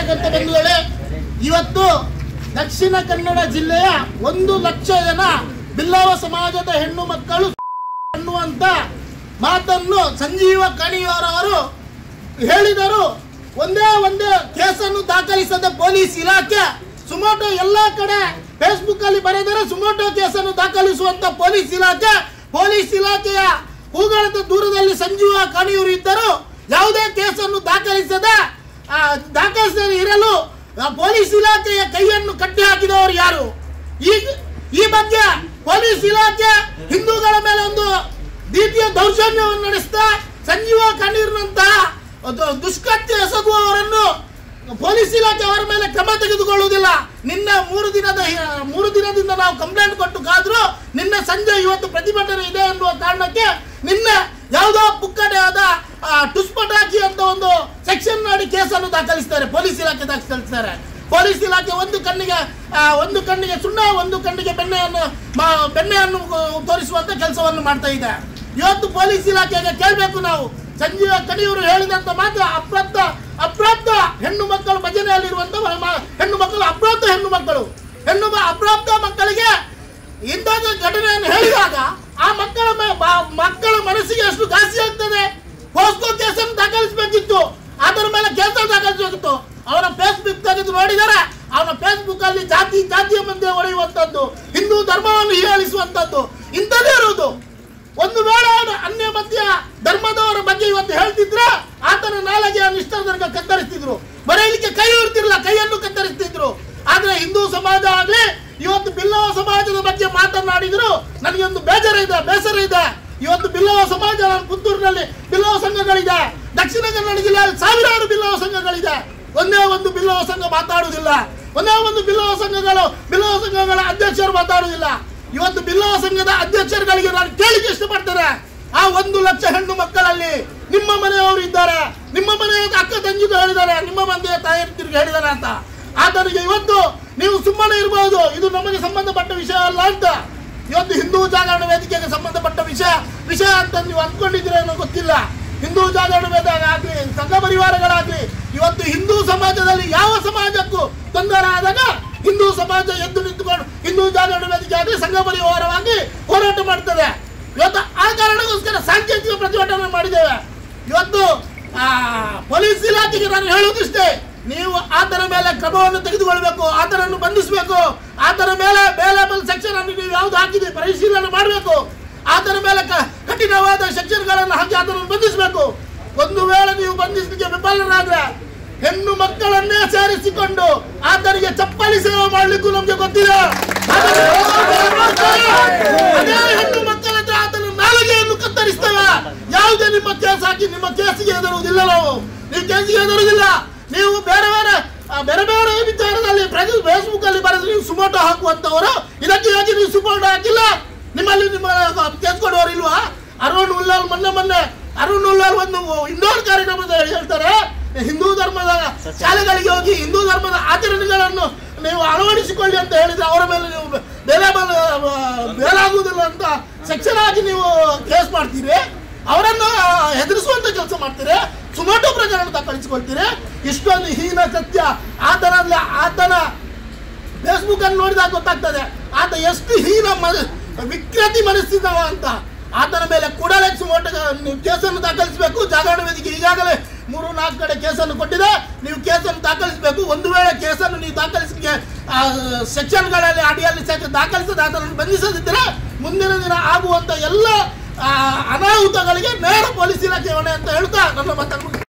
ಪತ್ರಕರ್ತ ಬಂಧುಗಳೇ, ಇವತ್ತು ದಕ್ಷಿಣ ಕನ್ನಡ ಜಿಲ್ಲೆಯ 1 ಲಕ್ಷ ಜನ ಬಿಲ್ಲವ ಸಮಾಜದ ಹೆಣ್ಣು ಮಕ್ಕಳು ಅನ್ನುವಂತ ಮಾತನ್ನು ಸಂಜೀವ ಕಣಿಯವರವರು ಹೇಳಿದರು. ಒಂದೇ ಕೇಸನ್ನು ದಾಖಲಿಸದ ಪೊಲೀಸ್ ಇಲಾಖೆ ಸುಮೋಟೋ ಎಲ್ಲ ಕಡೆ ಫೇಸ್ಬುಕ್ ಅಲ್ಲಿ ಬರೆದರೆ ಸುಮೋಟೋ ಕೇಸನ್ನು ದಾಖಲಿಸುವಂತ ಪೊಲೀಸ್ ಇಲಾಖೆಯ ಕೂಗಳದ ದೂರದಲ್ಲಿ ಸಂಜೀವ ಕಣಿಯವರು ಇದ್ದರು. ಯಾವುದೇ ಕೇಸನ್ನು ದಾಖಲಿಸದೆ ಇರಲು ಪೊಲೀಸ್ ಇಲಾಖೆಯ ಕೈಯನ್ನು ಕಟ್ಟಿ ಹಾಕಿದವರು ಯಾರು? ಈ ಬಗ್ಗೆ ಪೊಲೀಸ್ ಇಲಾಖೆ ಹಿಂದೂಗಳ ಮೇಲೆ ಒಂದು ರೀತಿಯ ದೌರ್ಜನ್ಯವನ್ನು ನಡೆಸ್ತಾ ಸಂಜೀವ ಕಣ್ಣೀರಿನಂತಹ ದುಷ್ಕೃತ್ಯ ಎಸಗುವವರನ್ನು ಪೊಲೀಸ್ ಇಲಾಖೆ ಅವರ ಮೇಲೆ ಕ್ರಮ ತೆಗೆದುಕೊಳ್ಳುವುದಿಲ್ಲ. ನಿನ್ನೆ 3 ದಿನದಿಂದ ನಾವು ಕಂಪ್ಲೇಂಟ್ ಕೊಟ್ಟು ಕಾದ್ರು. ನಿನ್ನೆ ಸಂಜೆ ಇವತ್ತು ಪ್ರತಿಭಟನೆ ಇದೆ ಎನ್ನುವ ಕಾರಣಕ್ಕೆ ನಿನ್ನೆ ಯಾವುದೋ ಪುಕ್ಕಟೆಯಾದ ಟುಸ್ಪಟಾಕಿ ಅಂತ ಒಂದು ಸೆಕ್ಷನ್ ಮಾಡಿ ಕೇಸನ್ನು ದಾಖಲಿಸ್ತಾರೆ. ಪೊಲೀಸ್ ಇಲಾಖೆ ದಾಖಲಿಸ್ತಾರೆ. ಪೊಲೀಸ್ ಇಲಾಖೆ ಒಂದು ಕಣ್ಣಿಗೆ ಸುಣ್ಣ, ಒಂದು ಕಣ್ಣಿಗೆ ಬೆಣ್ಣೆಯನ್ನು ತೋರಿಸುವಂತ ಕೆಲಸವನ್ನು ಮಾಡ್ತಾ ಇದೆ. ಇವತ್ತು ಪೊಲೀಸ್ ಇಲಾಖೆಗೆ ಕೇಳಬೇಕು ನಾವು. ಸಂಜೀವ ಕಣಿಯವರು ಹೇಳಿದಂತ ಮಾತ್ರ ಅಪ್ರಾಪ್ತ ಹೆಣ್ಣು ಮಕ್ಕಳು, ಭಜನೆಯಲ್ಲಿರುವಂತ ಹೆಣ್ಣು ಮಕ್ಕಳು, ಅಪ್ರಾಪ್ತ ಮಕ್ಕಳಿಗೆ ಇಂತಹ ಘಟನೆಯನ್ನು ಹೇಳಿದಾಗ ಆ ಮಕ್ಕಳ ಮನಸ್ಸಿಗೆ ಎಷ್ಟು ಘಾಸಿ ಆಗ್ತದೆ. ಪೋಸ್ಕೋ ಕೇಸನ್ನು ದಾಖಲಿಸಬೇಕಿತ್ತು, ಅದರ ಮೇಲೆ ಕೇಸ ದಾಖಲಿಸಬೇಕಿತ್ತು. ಅವರ ಫೇಸ್ಬುಕ್ ತೆಗೆದು ನೋಡಿದರೆ ಅವನ ಫೇಸ್ಬುಕ್ ಅಲ್ಲಿ ಜಾತಿಯ ಮಧ್ಯೆ ಹೊಡೆಯುವಂತದ್ದು, ಹಿಂದೂ ಧರ್ಮವನ್ನು ಹೀಯಾಳಿಸುವಂತದ್ದು ಇಂಥದ್ದೇ ಇರುವುದು. ಒಂದು ವೇಳೆ ಅವನು ಅನ್ಯ ಮಧ್ಯ ಧರ್ಮದವರ ಬಗ್ಗೆ ಇವತ್ತು ಹೇಳ್ತಿದ್ರೆ ಆತನ ನಾಲಿಗೆಯನ್ನು ಇಷ್ಟರ ತನಕ ಕತ್ತರಿಸ್ತಿದ್ರು, ಬರೆಯಲಿಕ್ಕೆ ಕೈ ಇರ್ತಿರ್ಲಿಲ್ಲ, ಕೈಯನ್ನು ಕತ್ತರಿಸ್ತಿದ್ರು. ಆದ್ರೆ ಹಿಂದೂ ಸಮಾಜ ಆಗ್ಲಿ ಇವತ್ತು ಬಿಲ್ಲವ ಸಮಾಜದ ಬಗ್ಗೆ ಮಾತನಾಡಿದ್ರು ನನಗೊಂದು ಬೇಸರ ಇದೆ. ಇವತ್ತು ಬಿಲ್ಲವ ಸಮಾಜ, ಪುತ್ತೂರಿನಲ್ಲಿ ಬಿಲ್ಲವ ಸಂಘಗಳಿದೆ, ದಕ್ಷಿಣ ಕನ್ನಡ ಜಿಲ್ಲೆಯಲ್ಲಿ ಸಾವಿರಾರು ಬಿಲ್ಲವ ಸಂಘಗಳಿದೆ. ಒಂದೇ ಒಂದು ಬಿಲ್ಲವ ಸಂಘ ಮಾತಾಡುವುದಿಲ್ಲ, ಒಂದೇ ಒಂದು ಬಿಲ್ಲವ ಸಂಘಗಳ ಅಧ್ಯಕ್ಷರು ಮಾತಾಡುವುದಿಲ್ಲ. ಇವತ್ತು ಬಿಲ್ಲವ ಸಂಘದ ಅಧ್ಯಕ್ಷರುಗಳಿಗೆ ನಾನು ಕೇಳಿಕೆ ಇಷ್ಟಪಡ್ತೇನೆ. ಆ 1 ಲಕ್ಷ ಹೆಣ್ಣು ಮಕ್ಕಳಲ್ಲಿ ನಿಮ್ಮ ಮನೆಯವರು ಇದ್ದಾರೆ, ನಿಮ್ಮ ಮನೆಯ ಅಕ್ಕ ತಂಗಿದು ಹೇಳಿದ್ದಾರೆ, ನಿಮ್ಮ ಮಂದಿಯ ತಾಯಿಯರಿಗೆ ಹೇಳಿದ್ದಾರೆ ಅಂತ. ಆತನಿಗೆ ಇವತ್ತು ನೀವು ಸುಮ್ಮನೆ ಇರಬಹುದು, ಇದು ನಮಗೆ ಸಂಬಂಧಪಟ್ಟ ವಿಷಯ ಅಲ್ಲ ಅಂತ. ಇವತ್ತು ಹಿಂದೂ ಜಾಗರಣ ವೇದಿಕೆಗೆ ಸಂಬಂಧಪಟ್ಟ ವಿಷಯ ಅಂತ ನೀವು ಅಂದ್ಕೊಂಡಿದ್ದೀರೇನೋ ಗೊತ್ತಿಲ್ಲ. ಹಿಂದೂ ಜಾಗರಣ ವೇದಿಕೆ ಆಗ್ಲಿ, ಸಂಘ ಪರಿವಾರಗಳಾಗ್ಲಿ, ಇವತ್ತು ಹಿಂದೂ ಸಮಾಜದಲ್ಲಿ ಯಾವ ಸಮಾಜಕ್ಕೂ ತೊಂದರೆ ಆದಾಗ ಹಿಂದೂ ಸಮಾಜ ಎದ್ದು ನಿಂತುಕೊಂಡು ಹಿಂದೂ ಜಾಗರಣ ವೇದಿಕೆ ಆಗಲಿ, ಸಂಘ ಪರಿವಾರವಾಗಿ ಹೋರಾಟ ಮಾಡ್ತದೆ. ಇವತ್ತು ಆ ಕಾರಣಕ್ಕೋಸ್ಕರ ಸಾಂಕೇತಿಕ ಪ್ರತಿಭಟನೆ ಮಾಡಿದ್ದೇವೆ. ಇವತ್ತು ಪೊಲೀಸ್ ಇಲಾಖೆಗೆ ನಾನು ಹೇಳುವುದಿಷ್ಟೇ, ನೀವು ಆತನ ಮೇಲೆ ಕ್ರಮವನ್ನು ತೆಗೆದುಕೊಳ್ಬೇಕು, ಆತನನ್ನು ಬಂಧಿಸಬೇಕು. ಆತನ ಮೇಲೆ ಬೇಲೇಬಲ್ ಸೆಕ್ಷನ್ ಅನ್ನು ನೀವು ಯಾವ್ದು ಹಾಕಿದೆ ಪರಿಶೀಲನೆ ಮಾಡಬೇಕು. ಆತನ ಮೇಲೆ ಕಠಿಣವಾದ ಸೆಕ್ಷನ್ಗಳನ್ನು ಹಾಕಿ ಆತನನ್ನು ಬಂಧಿಸಬೇಕು. ಒಂದು ವೇಳೆ ನೀವು ಬಂಧಿಸಲಿಕ್ಕೆ ವಿಫಲರಾದ್ರೆ ಹೆಣ್ಣು ಮಕ್ಕಳನ್ನೇ ಸೇರಿಸಿಕೊಂಡು ಆತನಿಗೆ ಚಪ್ಪಲಿ ಸೇವೆ ಮಾಡಲಿಕ್ಕೂ ನಮ್ಗೆ ಗೊತ್ತಿದೆ. ಅದೇ ಹೆಣ್ಣು ಮಕ್ಕಳ ಹತ್ರ ಆತನ ನಾಲಿಗೆಯನ್ನು ಕತ್ತರಿಸ್ತೇವೆ. ಯಾವುದೇ ನಿಮ್ಮ ಕೇಸ್ ಹಾಕಿ ನಿಮ್ಮ ಕೇಸಿಗೆ ಹೆದರುವುದಿಲ್ಲ. ನೀವು ಕೇಸಿಗೆ ಹೆದರುವುದಿಲ್ಲ. ನೀವು ಬೇರೆ ವಿಚಾರದಲ್ಲಿ ಫೇಸ್ಬುಕ್ ಅಲ್ಲಿ ಬರೆದ್ರೆ ನೀವು ಸುಮೋಟೋ ಹಾಕುವಂತವರು, ಇದಕ್ಕೆ ಯಾಕೆ ನೀವು ಸುಮೋಟೋ ಹಾಕಿಲ್ಲ? ನಿಮ್ಮ ಕೇಸ್ ಕೊಡುವವರು ಇಲ್ವಾ? ಅರುಣ್ ಉಲ್ಲಾಲ್ ಮೊನ್ನೆ ಅರುಣ್ ಉಲ್ಲಾಲ್ ಒಂದು ಇಂಡೋರ್ ಕಾರ್ಯಕ್ರಮದಲ್ಲಿ ಹೇಳ್ತಾರೆ, ಹಿಂದೂ ಧರ್ಮದ ಶಾಲೆಗಳಿಗೆ ಹೋಗಿ ಹಿಂದೂ ಧರ್ಮದ ಆಚರಣೆಗಳನ್ನು ನೀವು ಅಳವಡಿಸಿಕೊಳ್ಳಿ ಅಂತ ಹೇಳಿದ್ರೆ ಅವರ ಮೇಲೆ ನೀವು ಬೇಲಾಗುವುದಿಲ್ಲ ಅಂತ ಸೆಕ್ಷನ್ ಆಗಿ ನೀವು ಕೇಸ್ ಮಾಡ್ತೀರಿ, ಅವರನ್ನು ಹೆದರಿಸುವಂತ ಕೆಲಸ ಮಾಡ್ತೀರಿ, ಸುಮೋಟೋ ಪ್ರಕರಣ ದಾಖಲಿಸಿಕೊಳ್ತೀರಿ. ಇಷ್ಟೊಂದು ಹೀನ ಸತ್ಯ ಆತನ ಫೇಸ್ಬುಕ್ ಅನ್ನು ನೋಡಿದಾಗ ಗೊತ್ತಾಗ್ತದೆ ಆತ ಎಷ್ಟು ಹೀನ ವಿಕೃತಿ ಮನಸ್ಸಿದವ ಅಂತ. ಆತನ ಮೇಲೆ ಕೂಡಲೇ ಸುಮೋಟೋ ಕೇಸನ್ನು ದಾಖಲಿಸಬೇಕು. ಜಾಗರಣ ವೇದಿಕೆ ಈಗಾಗಲೇ 3-4 ಕಡೆ ಕೇಸನ್ನು ಕೊಟ್ಟಿದೆ. ನೀವು ಕೇಸನ್ನು ದಾಖಲಿಸಬೇಕು. ಒಂದು ವೇಳೆ ಕೇಸನ್ನು ನೀವು ದಾಖಲಿಸಲಿಕ್ಕೆ ಸೆಕ್ಷನ್ಗಳಲ್ಲಿ ಅಡಿಯಲ್ಲಿ ದಾಖಲಿಸದೆ ಆತನನ್ನು ಬಂಧಿಸದಿದ್ದರೆ ಮುಂದಿನ ದಿನ ಆಗುವಂತ ಎಲ್ಲ ಅನಾಹುತಗಳಿಗೆ ನೇರ ಪೊಲೀಸ್ ಇಲಾಖೆ ಹೊಣೆ ಅಂತ ಹೇಳ್ತಾ ನನ್ನ ಮಾತನ್ನು